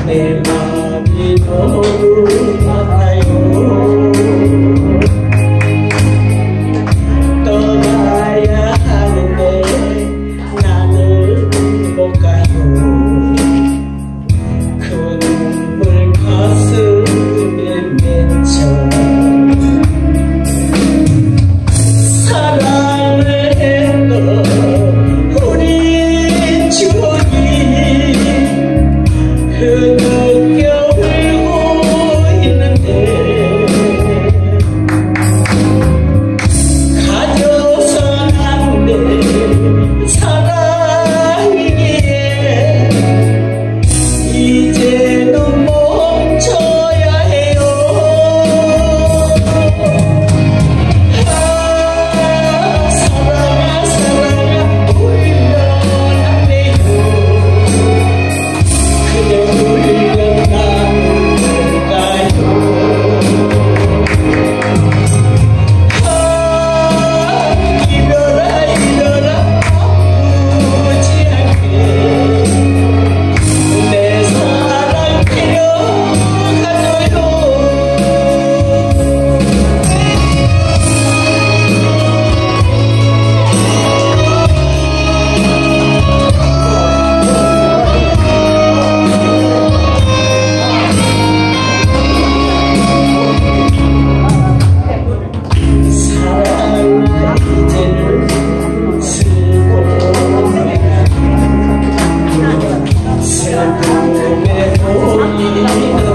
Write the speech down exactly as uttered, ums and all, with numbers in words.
내 맘이 너무 아파요. 떠나야 하는데 나는 못 가요. 그 눈물 가슴에 맺혀 사랑을 했던 우리 추억이 흐느껴 울고 있는데 가져선 안 돼 사랑이기에 이제는 멈춰야 해요. 아 사랑아 사랑아 울면 안 돼요. 그대 울면 난 가요. 아 이별아 이별아 아프지 않게 내 사랑 데려가줘요. 사랑아 이제는 슬픔에 슬픔에 보이는